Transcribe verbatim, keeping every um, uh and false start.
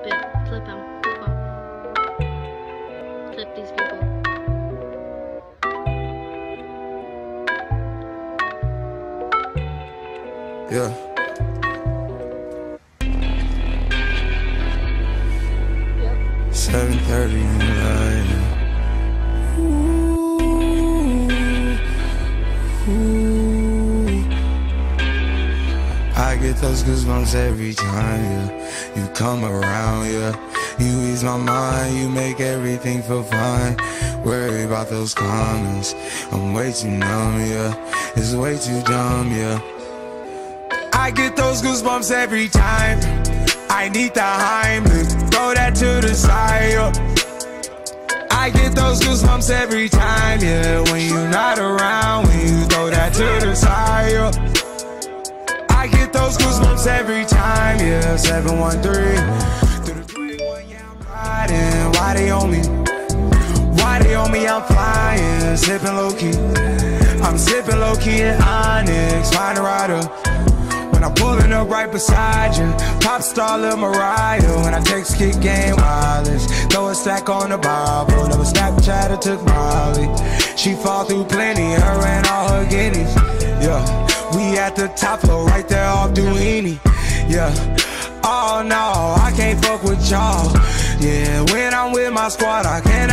Clip it. Clip him. Clip him. Clip these people. Yeah. Yep. seven thirty in the night. Ooh, ooh. I get those goosebumps every time, yeah. You come around, yeah. You ease my mind, you make everything feel fine. Worry about those comments, I'm way too numb, yeah. It's way too dumb, yeah. I get those goosebumps every time. I need the Heimlich, throw that to the side, yeah. I get those goosebumps every time, yeah. When you're not around, when you throw that to the side, yeah. I get those goosebumps every time, yeah. seven one three through the twenty-one, yeah, I'm riding. Why they on me? Why they on me? I'm flying, sipping low-key. I'm sipping low-key in Onyx, find a rider. When I'm pulling up right beside you, pop star Lil Mariah. When I text kick game wireless, throw a stack on the Bible. Never Snapchat or took Molly. She fall through plenty, her and all her guineas. Yeah, we at the top floor, right there off Duini. Yeah, oh no, I can't fuck with y'all. Yeah, when I'm with my squad, I can't